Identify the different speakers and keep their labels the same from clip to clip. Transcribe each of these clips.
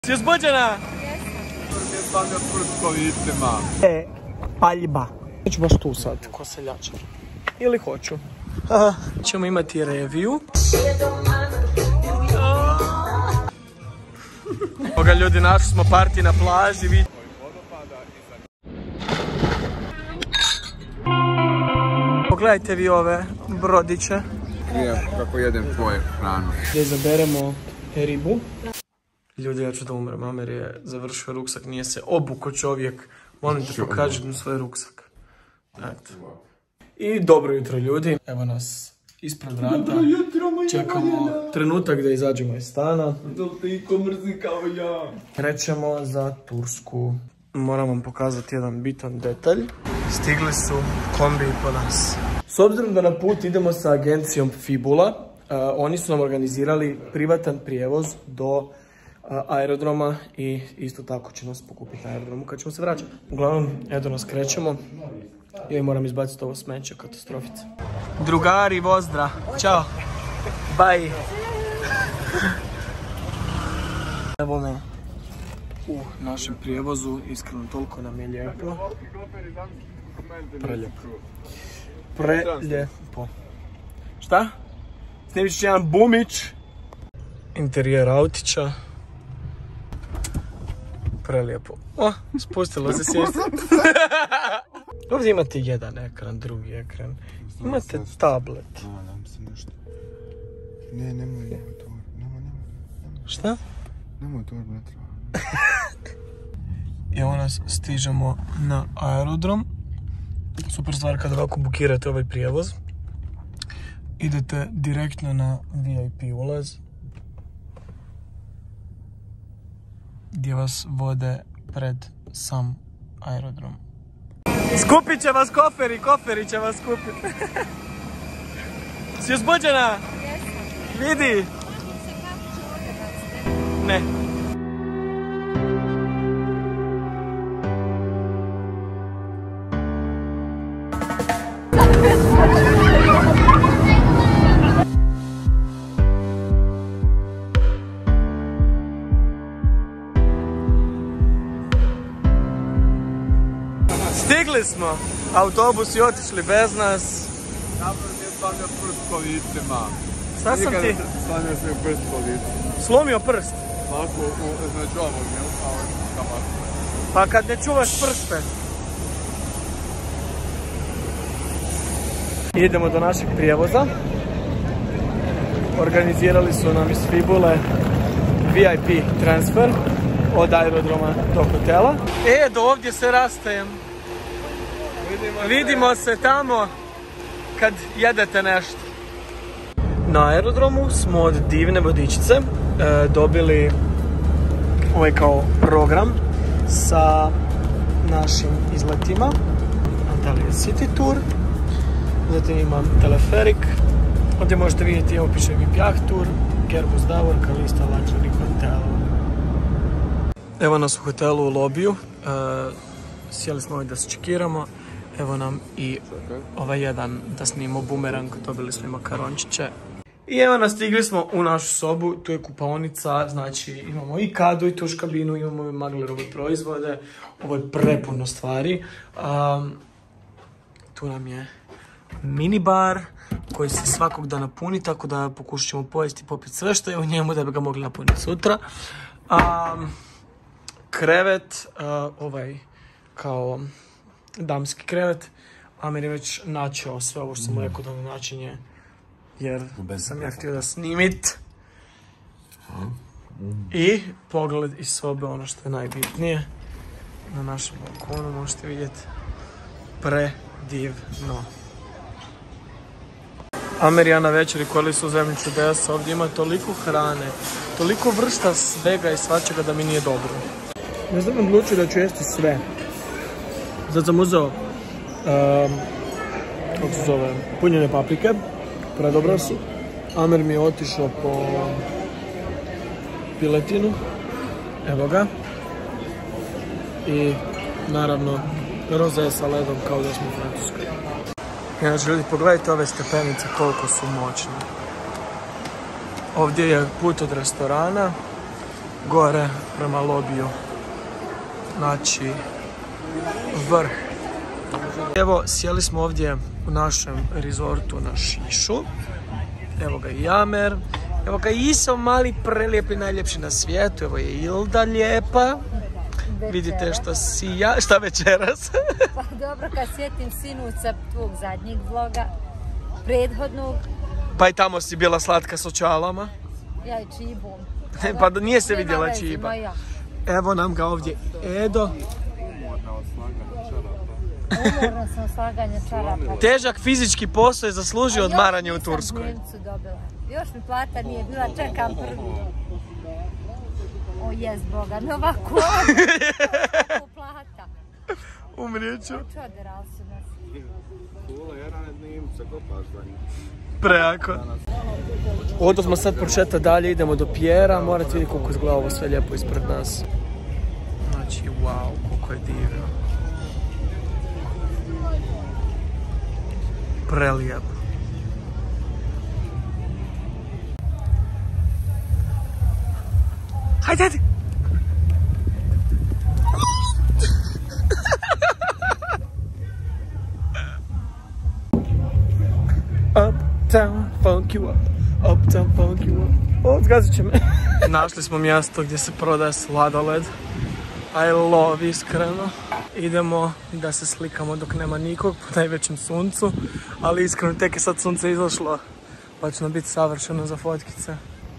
Speaker 1: Si uzbuđena? Paljba. Neću baš tu sad, ko seljača. Ili hoću. Ćemo imati reviju. Oga ljudi, našli smo parti na plaži. Pogledajte vi ove brodiće.
Speaker 2: Kako jedem tvoju hranu.
Speaker 1: Gdje izaberemo ribu. Ljudi, ja ću da umrem. Amer je završio ruksak, nije se obuko čovjek. Molim te, pokaži mi svoj ruksak. Eto. I dobro jutro ljudi. Evo nas ispred vrata. Čekamo trenutak da izađemo iz stana. Krećemo za Tursku. Moram vam pokazati jedan bitan detalj. Stigli su kombiji po nas. S obzirom da na put idemo sa agencijom Fibula, oni su nam organizirali privatan prijevoz do aerodroma i isto tako će nas pokupiti na aerodromu kad ćemo se vraćati. Uglavnom, eto nas krećemo. Ja moram izbaciti ovo smeće, katastrofice. Drugari, vozdra. Ćao. Bye. Evo me u našem prijevozu. Iskreno, toliko nam je lijepo. Prelijepo. Prelijepo. Šta? Snimit ću jedan bumić. Interijer autića. Prelijepo. O, spustilo se sjesti. Ovdje imate jedan ekran, drugi ekran. Imate tablet.
Speaker 2: Nadam se nešto. Ne, nemoj to. Nemoj.
Speaker 1: Šta?
Speaker 2: Nemoj to, ne treba.
Speaker 1: I evo nas stižemo na aerodrom. Super stvar kad ovako bukirate ovaj prijevoz. Idete direktno na VIP ulaz. Gdje vas vode pred sam aerodrom. Skupit će vas koferi će vas skupiti. Si uzbuđena? Vidi. Ne. Stigli smo, autobusi otišli bez nas.
Speaker 2: Napred mi je slomio prst po licima.
Speaker 1: Šta sam ti?
Speaker 2: Slomio sam prst po licima.
Speaker 1: Slomio prst?
Speaker 2: Ovako, znači ovog, jel? Kamar.
Speaker 1: Pa kad ne čuvaš prste. Idemo do našeg prijevoza. Organizirali su nam iz Fibule VIP transfer od aerodroma do hotela. Do ovdje se rastajem. Vidimo se tamo kad jedete nešto. Na aerodromu smo od divne vodičice dobili ovaj kao program sa našim izletima. Antalya City Tour. Zatim imam teleferik. Ovdje možete vidjeti, evo piše VIP Yacht Tour, Kerbus Davorka, lista luxury hotela. Evo nas u hotelu u lobiju. Sjeli smo ovdje da se čekiramo. Evo nam i ovaj jedan da snimamo bumerang, dobili smo i makarončiće. I evo nas, stigli smo u našu sobu, tu je kupaonica, znači imamo i kadu i tuš kabinu, imamo i Maglerove proizvode, ovo je prepuno stvari. Tu nam je mini bar koji se svakog dana puni, tako da pokušat ćemo pojesti i popiti sve što je u njemu da bi ga mogli napuniti sutra. Krevet, ovaj kao damski krevet. Amer je već načeo sve ovo što sam mu rekao da načinje, jer sam ja htio da snimit. I pogled iz sobe, ono što je najbitnije. Na našem balkonu možete vidjeti. Predivno. Amer ja na večeri koji su u zemlji čudesa, ovdje ima toliko hrane, toliko vrsta svega i svačega da mi nije dobro. Ne znam, odlučio da ću jesti sve. Sad sam uzeo kako se zove, punjene paprike, predobro su. Amer mi je otišao po piletinu, evo ga. I naravno roze sa ledom kao da smo u Francuskoj. Znači ljudi, pogledajte ove stepenice koliko su moćne. Ovdje je put od restorana gore prema lobiju. Znači, vrh. Evo, sjeli smo ovdje u našem rezortu na šišu. Evo ga i Amer. Evo ga Iso, mali, prelijepi, najljepši na svijetu. Evo je Ilda lijepa. Vidite što sija. Šta večeras?
Speaker 3: Pa dobro, kad sjetim sinuca tvog zadnjeg vloga, prethodnog.
Speaker 1: Pa i tamo si bila slatka s očalama.
Speaker 3: Ja i čibom.
Speaker 1: Pa nije se vidjela čiba. Evo nam ga ovdje Edo.
Speaker 3: Umorna sam slaganja čarapa.
Speaker 1: Težak fizički posao je zaslužio odmaranje u Turskoj.
Speaker 3: Još mi plata nije bila, čekam prvi. O jes Boga, nova kola. Plata.
Speaker 1: Umrijeću.
Speaker 3: Čoderali su nas.
Speaker 1: Prejako. Ovdje smo sad početa dalje, idemo do Pjera. Morate vidjeti koliko izgleda ovo sve lijepo ispred nas. Znači, wow, koliko je divno. Prelijepo. Hajde, hajde! Uptown, funk you up. Uptown, funk you up. O, zgazit će me. Našli smo mjesto gdje se prodaje sladoled. I love, iskreno. Idemo da se slikamo dok nema nikog po najvećem suncu. Ali iskreno, tek je sad sunce izašlo. Pa će nam biti savršeno za fotkice.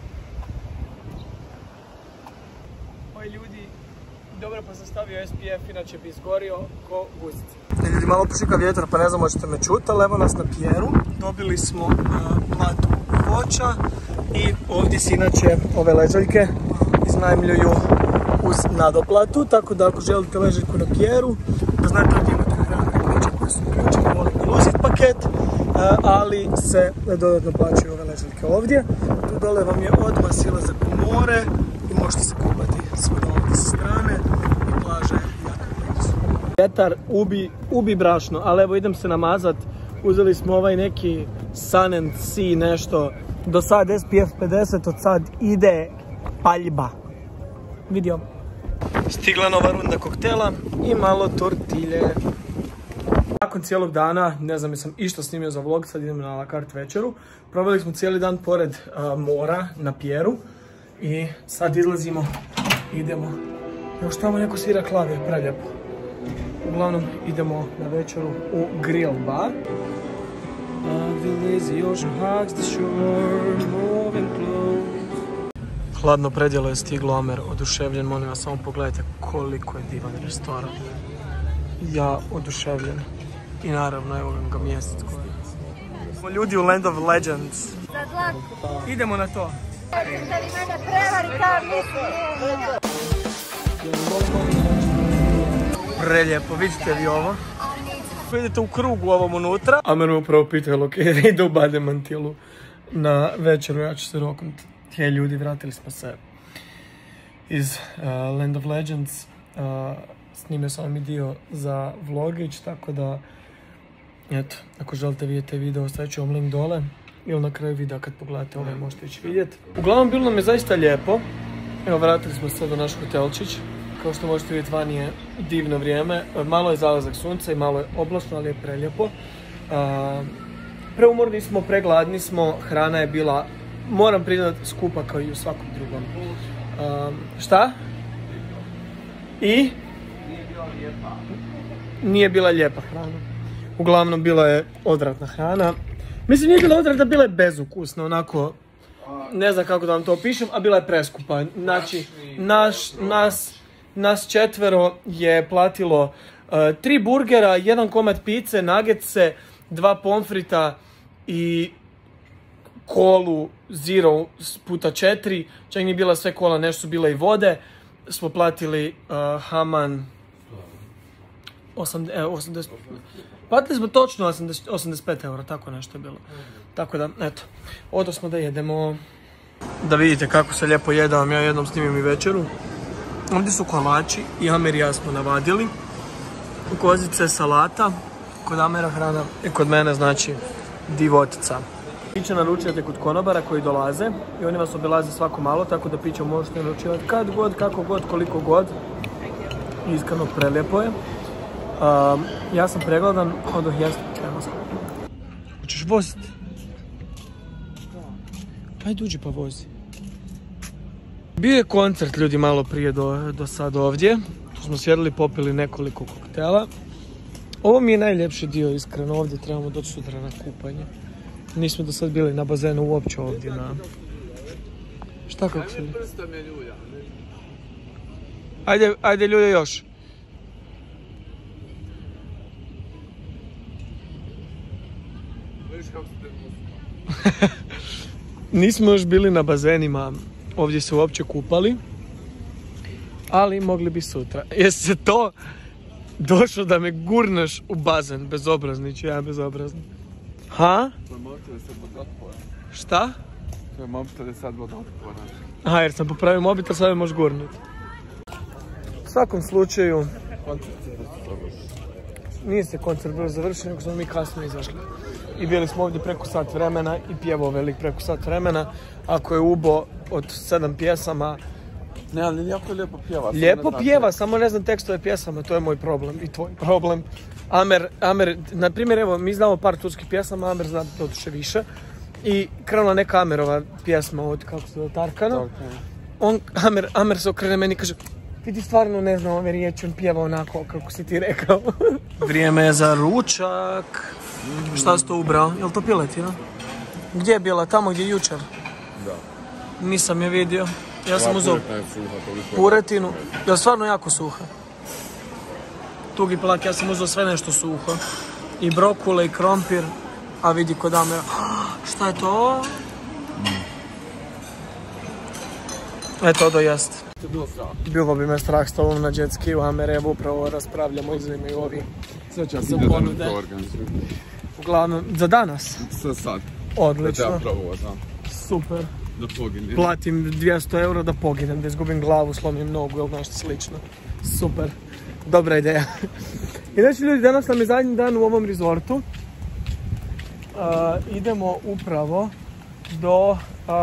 Speaker 1: Oj ljudi, dobro pa sam stavio SPF, inače bi izgorio ko guzica. Ljudi, malo pušika vjetra pa ne znam možete me čuti, ali evo nas na Pjeru. Dobili smo platu voća i ovdje se inače ove ležaljke iznajmljuju uz nadoplatu, tako da ako želite ležaljku na Pjeru, da znate ovdje imate hrane kuće koje su uključene u all inclusive paket, ali se dodatno plaćaju ove ležaljke ovdje. Tu dole vam je odmah silazak u more i možete se kupati svuda ovdje sa strane i plaže jako blizu. Vjetar ubi brašno, ali evo idem se namazat. Uzeli smo ovaj neki Sun and Sea nešto. Do sad SPF 50, od sad ide paljba. Vidio. Stigla nova runda koktela i malo tortilje. Nakon cijelog dana, ne znam jesam išta snimio za vlog, sad idemo na la carte večeru. Proveli smo cijeli dan pored mora na Pjeru i sad izlazimo, idemo. Još tamo neko svira klavir, preljepo. Uglavnom idemo na večeru u grill bar. Hladno predjelo je stiglo, Amer oduševljen, molim vas samo pogledajte koliko je divan restoran. Ja oduševljen. I naravno evo ga mjesec koji. Smo ljudi u Land of Legends. Idemo na to. Prelijepo, vidite vi ovo? Vidite u krugu ovom unutra. Amer me upravo pitao, ok, ide u Bademantilu na večeru, ja ću se roknuti. Hej ljudi, vratili smo se iz Land of Legends. Snimio sam vam i dio za vlogić, tako da, eto, ako želite vidjeti video, ostavit ću vam link dole. Ili na kraju videa kad pogledate ovaj možete ići vidjeti. Uglavnom, bilo nam je zaista lijepo. Evo, vratili smo se do naš hotelčić. Kao što možete vidjeti, vani je divno vrijeme. Malo je zalazak sunca i malo je oblačno, ali je prelijepo. Preumorni smo, pregladni smo, hrana je bila, moram priznati, skupa kao i u svakom drugom. Šta? I? Nije bila lijepa hrana. Uglavnom, bila je odvratna hrana. Mislim, nije bila odvratna, bila je bezukusna, onako, ne znam kako da vam to opišem, a bila je preskupa. Znači, nas četvero je platilo 3 burgera, 1 komad pice, nuggetse, 2 pomfrita i kolu Zero puta 4. Čak nije bila sve kola, nešto su bile i vode. Smo platili Haman 80... Platili smo točno 85 eura, tako nešto je bilo. Tako da, eto, odo smo da jedemo. Da vidite kako se lijepo jede, vam ja jednom snimim i večeru. Ovdje su kolači i Amer i ja smo navadili. Kozice, salata, kod Amera hrana i kod mene znači divotica. Piće naručujete kod konobara koji dolaze i oni vas obilaze svako malo, tako da piće možete naručivati kad god, kako god, koliko god. Iskreno prelijepo je. Ja sam pregladan, odoh jesti, čajmo sam. Hoćeš voziti? Ajde uđi pa vozi. Bio je koncert ljudi malo prije do sad ovdje. Tu smo sjedili, popili nekoliko koktela. Ovo mi je najljepši dio, iskreno, ovdje trebamo doći sutra na kupanje. Nismo do sad bili na bazenu uopće ovdje na... Šta kako se... Ajde ljude još. Nismo još bili na bazenima, ovdje se uopće kupali, ali mogli bi sutra. Jesi se to došao da me gurneš u bazen, bezobraznić, ja bezobrazni. Ha? Šta?
Speaker 2: Tvoj mobitel je sad vodotvoran.
Speaker 1: Aha, jer sam popravio mobitel, sad me možeš gurnuti. U svakom slučaju... Nije se koncert bio završen, nego smo mi kasno izašli. I bili smo ovdje preko sat vremena i pjevao velik preko sat vremena. Ako je ubo od 7 pjesama...
Speaker 2: Ne, ali jako lijepo pjeva.
Speaker 1: Lijepo pjeva, samo ne znam tekstove pjesama, to je moj problem i tvoj problem. Amer, na primjer, evo, mi znamo par turskih pjesama, Amer zna doduše više. I krenula neka Amerova pjesma od, kako se zove, Tarkana. Amer se okrene meni i kaže, ti stvarno ne znam ove riječi, on pjeva onako kako si ti rekao. Vrijeme je za ručak. Šta si to ubrao? Je li to piletina? Gdje je bila? Tamo gdje je jučer?
Speaker 2: Da.
Speaker 1: Nisam je vidio. Ja sam uzeo puretinu. Je li stvarno jako suha? Tugi plak, ja sam uzeo sve nešto suho. I brokule i krompir. A vidi kod Amera. Šta je to? Eto, odo jest. Bilo bi me strah s tobom na jet ski u Amerevu, upravo raspravljamo, uzimaju ovi.
Speaker 2: Sve će se ponude.
Speaker 1: Uglavnom, za danas?
Speaker 2: Sve sad.
Speaker 1: Odlično.
Speaker 2: Da pravo, znam.
Speaker 1: Super.
Speaker 2: Da poginem.
Speaker 1: Platim 200 euro da poginem, da izgubim glavu, slomim nogu ili nešto slično. Super. Dobra ideja. I znači ljudi, danas nam je zadnji dan u ovom rezortu. Idemo upravo do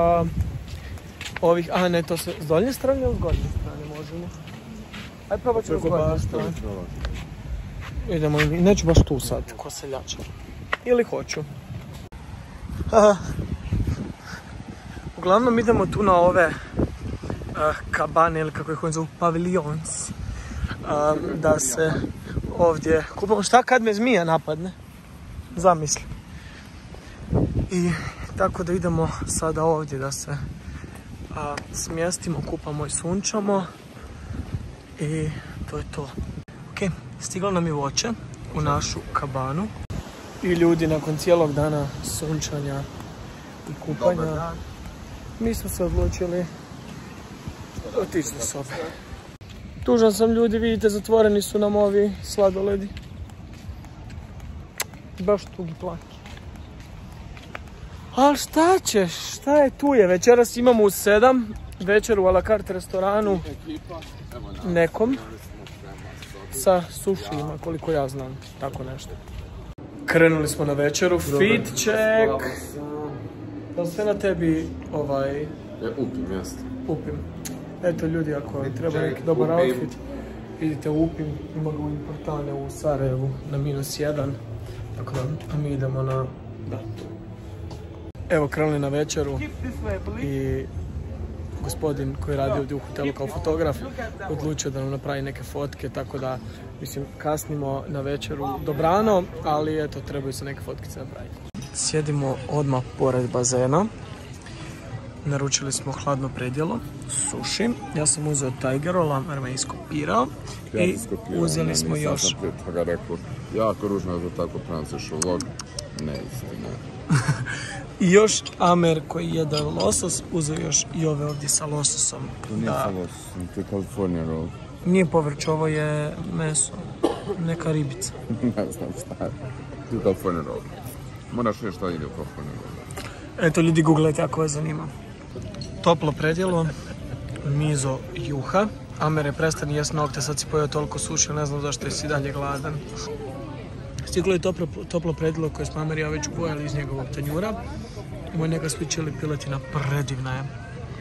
Speaker 1: ovih, ne, to se s donje strane ili s gornje strane možemo? Ajde probat ćemo s gornje strane. Idemo, neću baš tu sad, ko seljača. Ili hoću. Uglavnom idemo tu na ove kabane ili kako ih on zovu, paviljons. Da se ovdje kupamo. Šta kad me zmija napadne? Zamisli. I tako da idemo sada ovdje da se smjestimo, kupamo i sunčamo. I to je to. Ok, stiglo nam je voće u našu kabanu. I ljudi, nakon cijelog dana sunčanja i kupanja, mi smo se odlučili otići do sobe. Tužan sam ljudi, vidite, zatvoreni su nam ovi sladoledi. Baš tugi plaki. Ali šta ćeš, šta je tu je? Večeras imamo u 7, večer u a la carte restoranu nekom. Sa sušima, koliko ja znam, tako nešto. Krenuli smo na večeru, fit check. Da li sve na tebi
Speaker 2: Upim, jeste.
Speaker 1: Upim. Eto ljudi, ako treba neki dobar outfit, idite u Upim, ima ga u Importane u Sarajevu na -1. Tako da, a mi idemo na... da. Evo, krenuli na večeru i gospodin koji radi ovdje u hotelu kao fotograf odlučio da nam napravi neke fotke, tako da, mislim, kasnimo na večeru dobrano, ali eto, trebaju se neke fotkice napraviti. Sjedimo odmah pored bazena. Naručili smo hladno predjelo, sushi. Ja sam uzeo Tiger roll, Amer me iskopirao. I uzeli smo još...
Speaker 2: Jako ružno da tako prenosiš u vlog. Ne, istina.
Speaker 1: I još Amer koji jede losos, uzeo još i ove ovdje sa lososom.
Speaker 2: To nije sa lososom, to je California roll.
Speaker 1: Nije povrć, ovo je meso, neka ribica.
Speaker 2: Ne znam šta je. To je California roll. Moraš reći šta ide u California roll.
Speaker 1: Eto ljudi, googlajte ako vas zanima. Toplo predjelo, mizo juha. Amer je prestani jest nokte, sad si pojeo toliko suši, ne znam zašto jesi dalje gladan. Stiglo je toplo predjelo koje smo Amer i ja već pojeli iz njegovog tanjura. Moj neka sweet chili piletina, predivna je.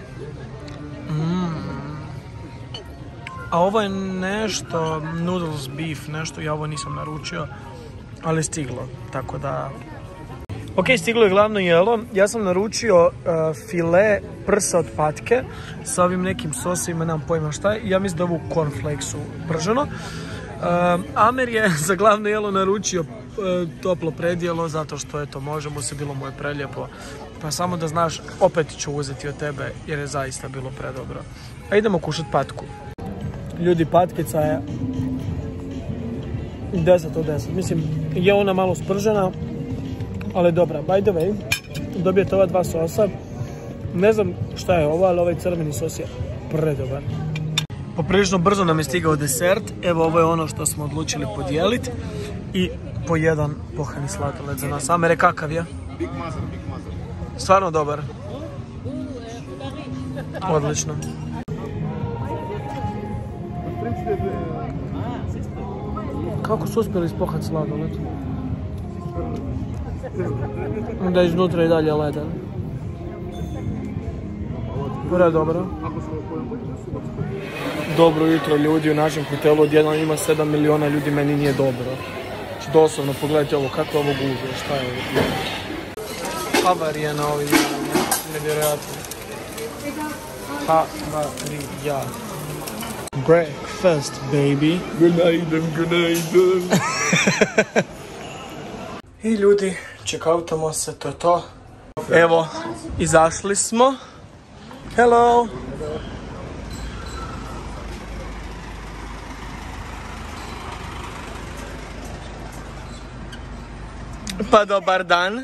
Speaker 1: A ovo je nešto, noodles beef, nešto, ja ovo nisam naručio, ali stiglo, tako da... Ok, stiglo je glavno jelo. Ja sam naručio file prsa od patke sa ovim nekim sosima, nemam pojma šta je. Ja mislim da ovu cornflakesu prženo. Amer je za glavno jelo naručio toplo predjelo, zato što eto, može mu se, bilo mu je prelijepo. Pa samo da znaš, opet ću uzeti od tebe jer je zaista bilo predobro. A idemo kušat patku. Ljudi, patkica je 10 od 10. Mislim, je ona malo spržena, ali dobra. By the way, dobijete ova dva sosa. Ne znam šta je ovo, ali ovaj crveni sos je predobar. Poprilično brzo nam je stigao desert. Evo, ovo je ono što smo odlučili podijeliti. I po jedan pohani sladoled za nas. Amere, kakav je?
Speaker 2: Big Mother.
Speaker 1: Stvarno dobar. Odlično. Kako su uspjeli ispohati sladoled? Da je iznutra i dalje leden. Dobro. Dobro jutro ljudi, u našem hotelu odjednom ima 7 miliona ljudi, meni nije dobro. Znači doslovno pogledajte ovo, kako je ovo gužve, šta je ovo? Havarija na ovim, nevjerojatno. Havarija. Breakfast, baby. Good night. I ljudi, čekautamo se, to je to. Evo, izašli smo. Hello. Pa dobar dan.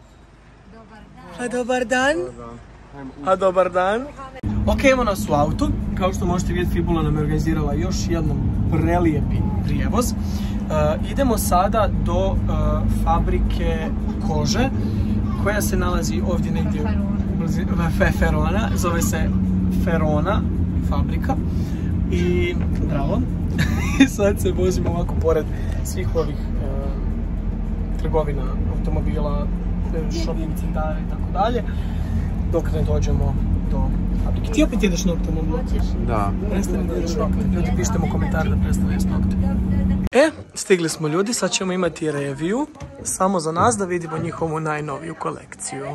Speaker 1: Dobar dan. Ok, evo nas u autu. Kao što možete vidjeti, Fibula nam je organizirala još jedan prelijepi prijevoz. Idemo sada do fabrike kože koja se nalazi ovdje negdje Ferona, zove se Ferona fabrika i bravo. I sad se vozimo ovako pored svih ovih trgovina, automobila, shopping centara i tako dalje, dok ne dođemo do fabrike. Ti opet jedeš nokte, mogu?
Speaker 2: Da.
Speaker 1: Prestani da jedeš nokte. Ljudi, pišite mu komentar da prestane jesti nokte. Stigli smo ljudi, sad ćemo imati review, samo za nas da vidimo njihovu najnoviju kolekciju.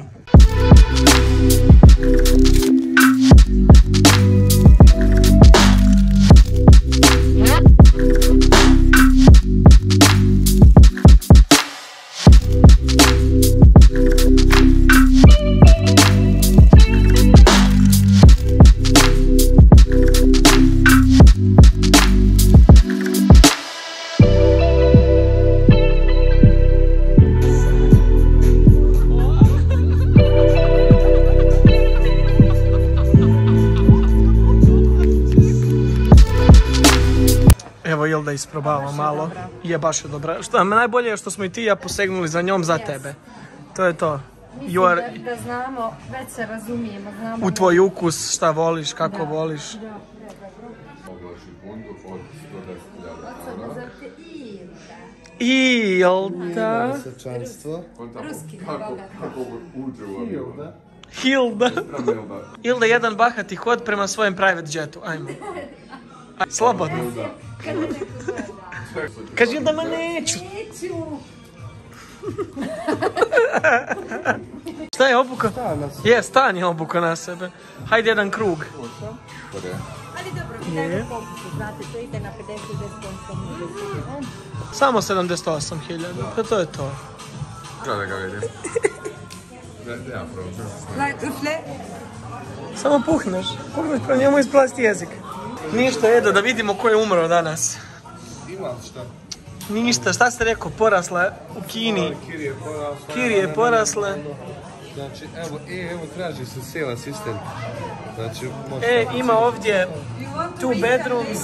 Speaker 1: Da isprobavamo malo. Je baš je dobra. Što najbolje je što smo i ti ja posegnuli za njom za tebe. To je to.
Speaker 3: Mislim da znamo, već se razumijemo. Znamo
Speaker 1: u tvoj ukus, šta voliš, kako voliš. Ilda.
Speaker 3: Ruski
Speaker 1: Hilda. Ilda, jedan bahati hod prema svojem private jetu. Ajmo. Slobodno. Kaži da ma neću. Šta je obuka? Je, stan je obuka na sebe. Hajde jedan krug.
Speaker 3: Ali dobro, vi dajmo popustu, znate, to ide na 50-10%.
Speaker 1: Samo 78.000, pa to je to.
Speaker 2: Gledaj ga vidim. Ja probam.
Speaker 1: Samo puhneš pa njemu isplasti jezik. Ništa, Edo, da vidimo ko je umro danas.
Speaker 4: Ima šta?
Speaker 1: Ništa, šta ste rekao, porasla u Kini. Kiri je porasla.
Speaker 4: Znači, evo traži se sale assistant. Znači,
Speaker 1: ima ovdje 2 bedrooms.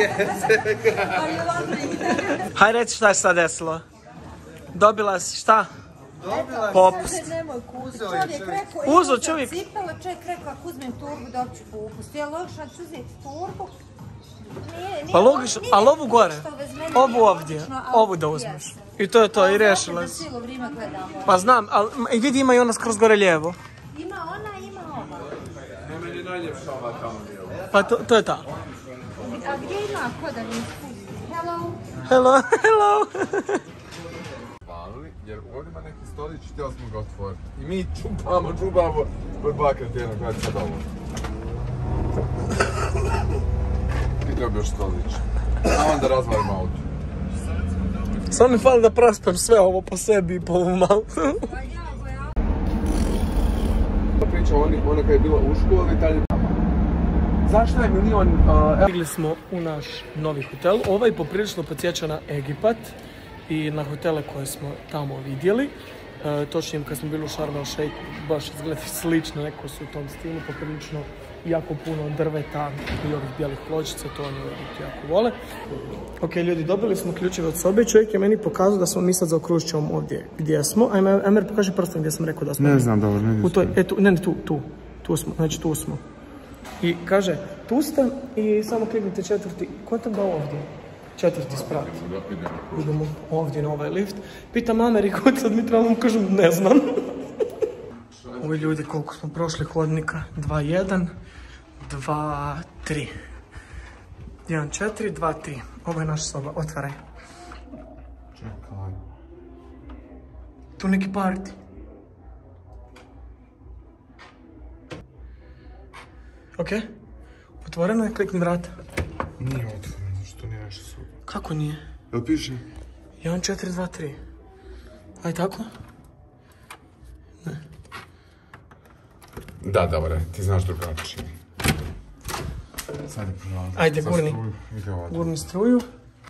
Speaker 1: Hajde reći šta je sad desilo. Dobila si šta? Popust. Uzeo čovjek.
Speaker 3: Čovjek rekao, ako uzmem turbu, dobit ću popust. Je loša, ću uzeti turbu.
Speaker 1: Pa logično, ali ovu gore, ovu ovdje, ovu da uzmeš. I to je to, i rešila si.
Speaker 3: Cijelo vrijeme gledamo.
Speaker 1: Pa znam, ali vidi ima i ona skroz gore lijevo.
Speaker 3: Ima ona, ima ova.
Speaker 2: Meni je najljepša ova tamo lijevo.
Speaker 1: Pa to je ta.
Speaker 3: A gdje ima ko da mi pusti? Hello.
Speaker 1: Hello, hello.
Speaker 2: Valili, jer ovdje ima neki stolić i htjeli smo ga otvoriti. I mi čupamo, pod dva kretena koja je sad ovo. I to je bio stolić. A onda razvalimo auto.
Speaker 1: Samo mi fali da praspem sve ovo po sebi i po ovom autu.
Speaker 2: Priča ona koja je bila u školi, tad je...
Speaker 1: Zašto je milion... Stigli smo u naš novi hotel. Ovaj poprilično podsjeća na Egipat i na hotele koje smo tamo vidjeli. Točnije, kad smo bili u Sharm el Sheikhu, baš izgleda slično, neko su u tom stilu, poprilično jako puno drveta i ovih bijelih pločica, to oni u Egiptu jako vole. Ok, ljudi, dobili smo ključeve od sobe i čovjek je meni pokazao da smo mi sad zaokružit ćemo ovdje gdje smo. Ajmer, pokaži prstom gdje sam rekao da smo.
Speaker 2: Ne znam, dobro, ne vidim.
Speaker 1: Tu smo, znači tu smo. I kaže, tu ste i samo kliknite četvrti, ko tam da ovdje? Četvrti sprat. Idemo ovdje na ovaj lift. Pitam Amer i kod sad mi trebamo, kažem, ne znam. Ovi ljudi, koliko smo prošli hodnika? 2-1, 2-3. 1-4, 2-3. Ovo je naša soba, otvaraj.
Speaker 2: Čekaj.
Speaker 1: Tu neki party. Ok, otvoreno je, klikni vrata.
Speaker 2: Nije otvoreno, zašto nije naša soba?
Speaker 1: Kako nije?
Speaker 2: Jel piše?
Speaker 1: 1, 4, 2, 3. Aj tako? Ne.
Speaker 2: Da, dobro, ti znaš drugačije. Sad je pravo.
Speaker 1: Ajde, gurni. Gurni struju.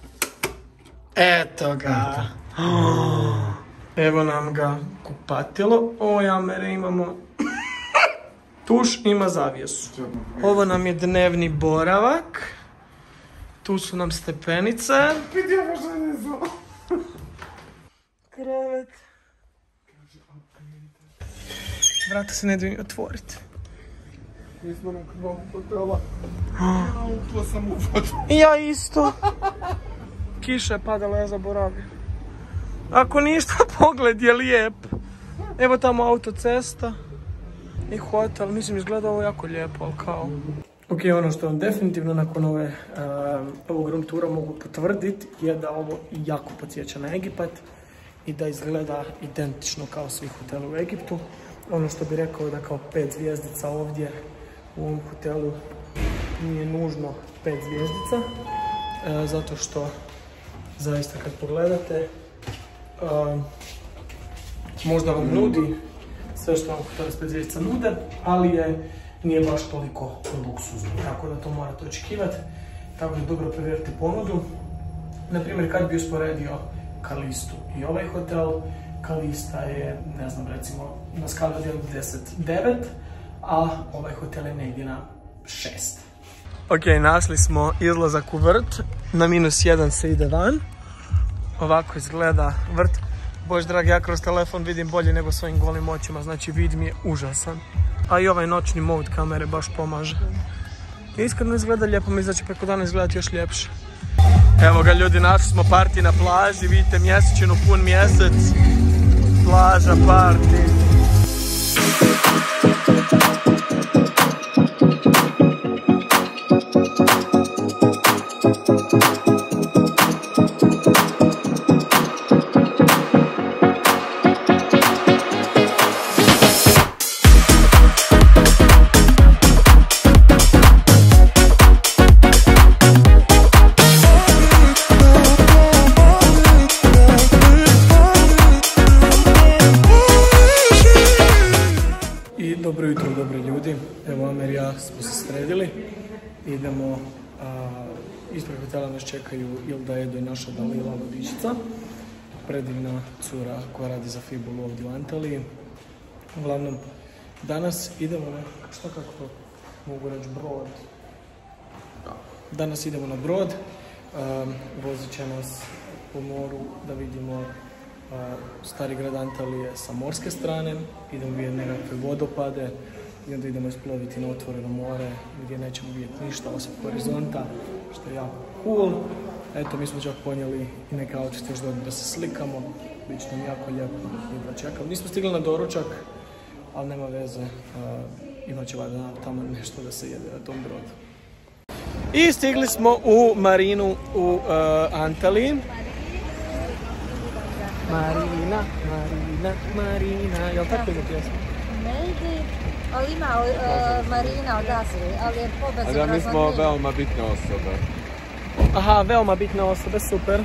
Speaker 1: Eto ga. Evo nam ga kupatilo. O, Amere, imamo tuš, ima zavijesu. Ovo nam je dnevni boravak. Tu su nam stepenice.
Speaker 2: Vidi, ja možda ne znam.
Speaker 1: Krevet. Vrata se ne daju ni otvoriti.
Speaker 2: Mi smo na krvom hotela. To sam uvodio.
Speaker 1: I ja isto. Kiša je padala, ja zaboravim. Ako ništa, pogled je lijep. Evo tamo autocesta i hotel. Mislim, izgleda ovo jako lijepo, ali kao... Ok, ono što vam definitivno nakon ovog room tura mogu potvrditi je da ovo jako podsjeća na Egipat i da izgleda identično kao svi hoteli u Egiptu. Ono što bih rekao da kao 5 zvjezdica ovdje u ovom hotelu nije nužno 5 zvjezdica, zato što zaista kad pogledate možda vam nudi sve što vam hoteli s 5 zvjezdica nude, ali nije baš toliko luksuzno, tako da to morate očekivati. Tako da dobro provjerite ponudu. Naprimjer, kad bi usporedio Kalistu i ovaj hotel, Kalista je, ne znam, recimo na skali od 1 do 10, 9, a ovaj hotel je negdje na 6. Ok, našli smo izlazak u vrt, na -1 se ide van. Ovako izgleda vrt. Bož dragi, ja kroz telefon vidim bolje nego svojim golim očima, znači vid mi je užasan. A i ovaj noćni mod kamere baš pomaže. Iskreno izgleda lijepo, mi znači preko dana izgledati još ljepše. Evo ga ljudi, našli smo party na plaži, vidite mjesečinu, pun mjesec. Plaža, party. Dobro jutro, dobri ljudi. Evo, Amer i ja smo se sredili. Idemo, ispred hotela nas čekaju Ilda, Edo i naša Dalila vodičica. Predivna cura koja radi za Fibulu ovdje u Antaliji. Uglavnom, danas idemo na, šta kako mogu reći, brod. Danas idemo na brod. Vozit će nas po moru da vidimo stari grad Antalije sa morske strane, idemo vidjeti nekakve vodopade i onda idemo isploviti na otvoreno more gdje nećemo vidjeti ništa osim horizonta, što je jako cool. Eto, mi smo čak ponijeli i neke autice još da se slikamo. Biće nam jako lijepo, jedva čekam. Nismo stigli na doručak, ali nema veze. Imat će valjda tamo nešto da se jede na tom brodu. I stigli smo u marinu u Antaliji. Marina, jel tako ide pjesma?
Speaker 3: Ne ide, ali ima Marina od Asri, ali je pobezobrazno.
Speaker 2: A da, mi smo veoma bitne osobe.
Speaker 1: Aha, veoma bitne osobe, super.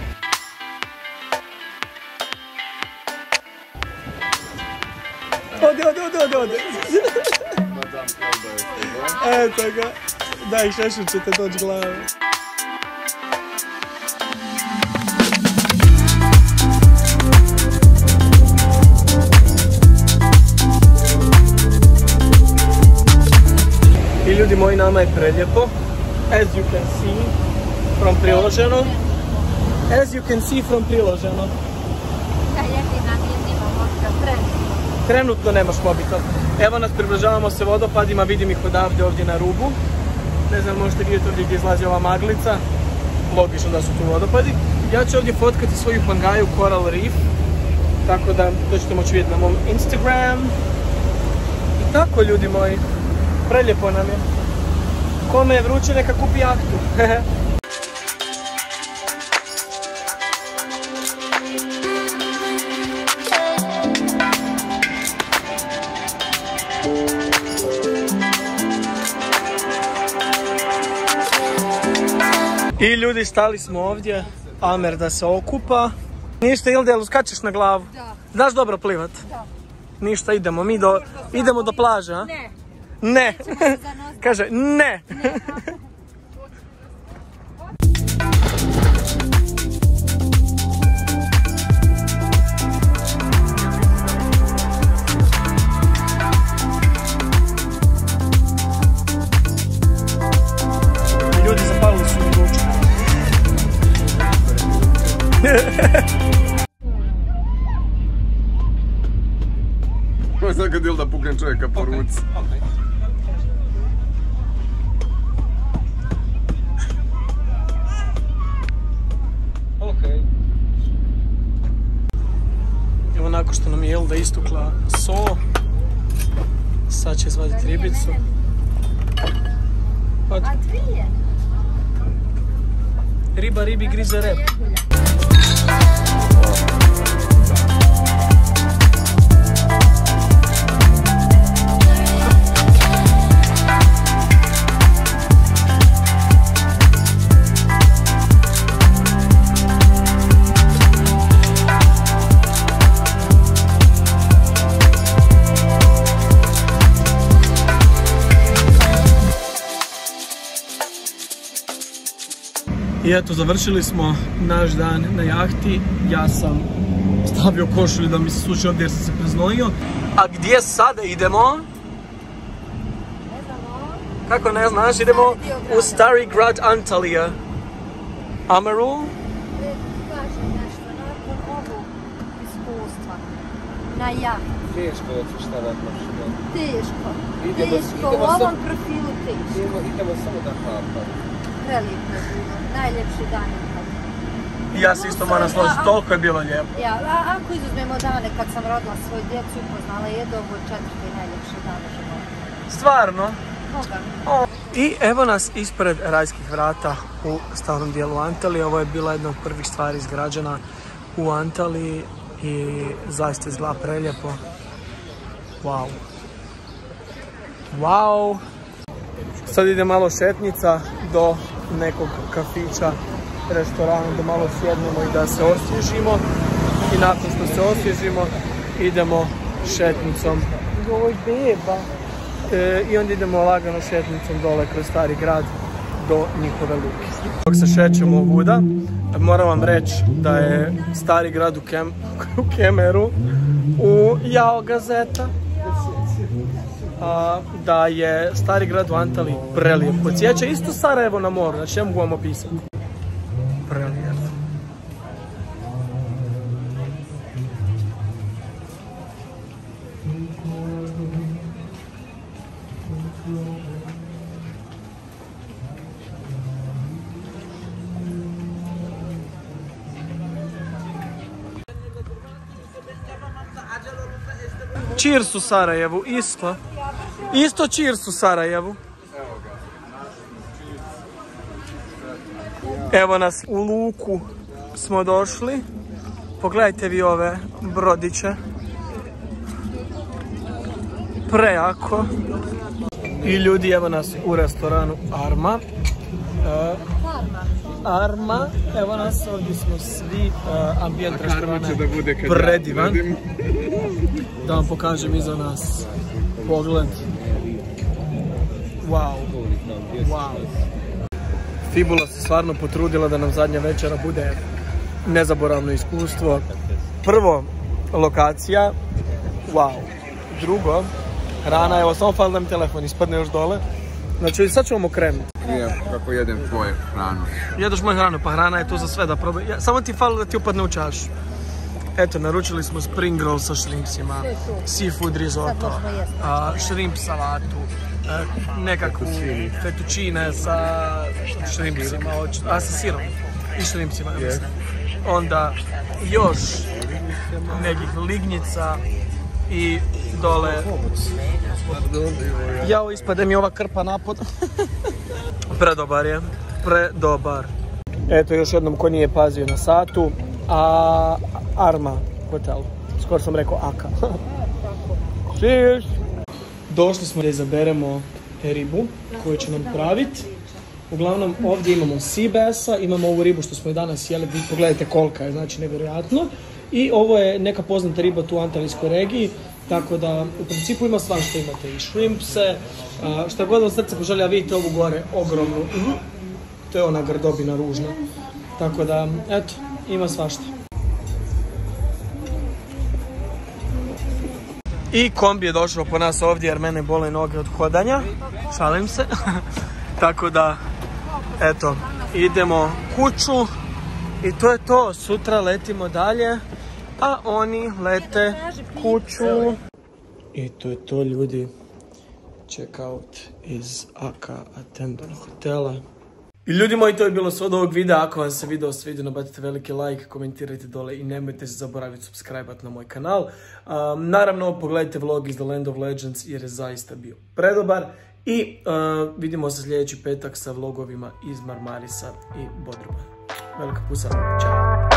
Speaker 1: Ode. Eto ga. Daj, šešir ćete doći glave. I ljudi moji, nama je prelijepo. As you can see from priloženo.
Speaker 3: Ja jedina nimam možda
Speaker 1: Trenutno nemaš mobitel. Evo nas, približavamo se vodopadima, vidim ih odavde ovdje na rubu. Ne znam, možete vidjeti ovdje gdje izlazi ova maglica. Logično da su tu vodopadi. Ja ću ovdje fotkati svoju pangaju Coral Reef. Tako da to ćete moći vidjeti na mom Instagram. I tako, ljudi moji, prelijepo nam je. Kome je vruće, neka kupi jahtu. I ljudi, stali smo ovdje, Amer da se okupa. Ništa, Ilde, skačeš na glavu?
Speaker 3: Da.
Speaker 1: Znaš dobro plivat?
Speaker 3: Da.
Speaker 1: Ništa, idemo do plaže, a?
Speaker 3: Ne.
Speaker 1: Ne. Kaže, ne. Ljudi zapalili su mi ručak.
Speaker 2: Ovo je sad kad ili da puknem čovjeka po ruci.
Speaker 1: Evo, nakon što nam je Ilda istukla so, sad će izvaditi ribicu.
Speaker 3: A dvije?
Speaker 1: Riba ribi grize rep. I eto, završili smo naš dan na jahti. Ja sam stavio košulju da mi se suši ovdje jer sam se preznojio. A gdje sada idemo?
Speaker 3: Ne znamo.
Speaker 1: Kako ne znaš? Idemo u Stari grad Antalija. Amaru?
Speaker 3: Kažem nešto, nakon ovog iskustva na jahti.
Speaker 4: Teško otići šta da prošlo.
Speaker 3: Teško, u ovom profilu teško.
Speaker 4: Idemo samo da hapamo.
Speaker 3: Prelijepo je bilo, najljepši dan ikad.
Speaker 1: Ja se isto moram složiti, toliko je bilo lijepo.
Speaker 3: Ja, ako izuzmemo dane kad sam rodila svoju djecu i upoznala Edo, ovo je 4. najljepši dan u životu.
Speaker 1: Stvarno?
Speaker 3: Koga?
Speaker 1: I evo nas ispred rajskih vrata u stavnom dijelu Antalije. Ovo je bila jedna od prvih stvari izgrađena u Antaliji i zaista izgleda prelijepo. Wow. Wow. Sad ide malo šetnica do nekog kafića, restorana, da malo sjednemo i da se osvježimo. I nakon što se osvježimo, idemo šetnicom. Joj, beba! I onda idemo lagano šetnicom dole kroz Stari grad do njihove luke. Dok se šećemo ovuda, moram vam reći da je Stari grad u Kemeru, u Jao Gazeta, da je Stari grad u Antaliji prelijep. Podsjeća isto Sarajevo na moru, znači ne mogu vam opisati. Prelijep. Cheers u Sarajevu, isto. Isto cheers u Sarajevu. Evo nas u luku smo došli. Pogledajte vi ove brodiće. Prejako. I ljudi, evo nas u restoranu Arma. Arma, evo nas, ovdje smo svi, ambijent restorana je predivan. Da vam pokažem iza nas pogled. Wow. Fibula se stvarno potrudila da nam zadnja večera bude nezaboravno iskustvo. Prvo, lokacija, wow. Drugo, hrana, evo samo fali da mi telefon ispadne još dole. Znači sad ćemo krenuti.
Speaker 2: Kako jedem tvoju hranu?
Speaker 1: Jedeš moju hranu, pa hrana je tu za sve da probaj. Samo ti fali da ti upadne u čašu. Eto, naručili smo spring roll sa shrimpsima, seafood risotto, shrimp salatu, nekakvu fettuccine sa shrimpsima, sa sirom i shrimpsima, mislim. Onda još nekih lignjica i dole... Jao, ispade mi ova krpa napod. Predobar je, predobar. Eto, još jednom ko nije pazio na satu. Arma hotel. Skoro sam rekao Aka. Cheers! Došli smo da izaberemo ribu koju će nam praviti. Uglavnom ovdje imamo sea bass-a, imamo ovu ribu što smo i danas jeli, pogledajte kolika je, znači nevjerojatno. I ovo je neka poznata riba tu u Antalijskoj regiji, tako da u principu ima svašta, imate i shrimpse, šta god vam srce poželja, vidite ovu gore ogromnu, to je ona grdobina ružna, tako da, eto, ima svašta. I kombi je došao po nas ovdje jer mene bole noge od hodanja, šalim se, tako da, eto, idemo kuću i to je to, sutra letimo dalje, a oni lete kuću. I to je to, ljudi, check out iz Aka Attendon hotela. I ljudi moji, to je bilo sve od ovog videa. Ako vam se video svidio, nabacite veliki like, komentirajte dole i nemojte se zaboraviti subscribe-at na moj kanal. Naravno, pogledajte vlog iz The Land of Legends jer je zaista bio predobar. I vidimo se sljedeći petak sa vlogovima iz Marmarisa i Bodruma. Velika pusa, čao!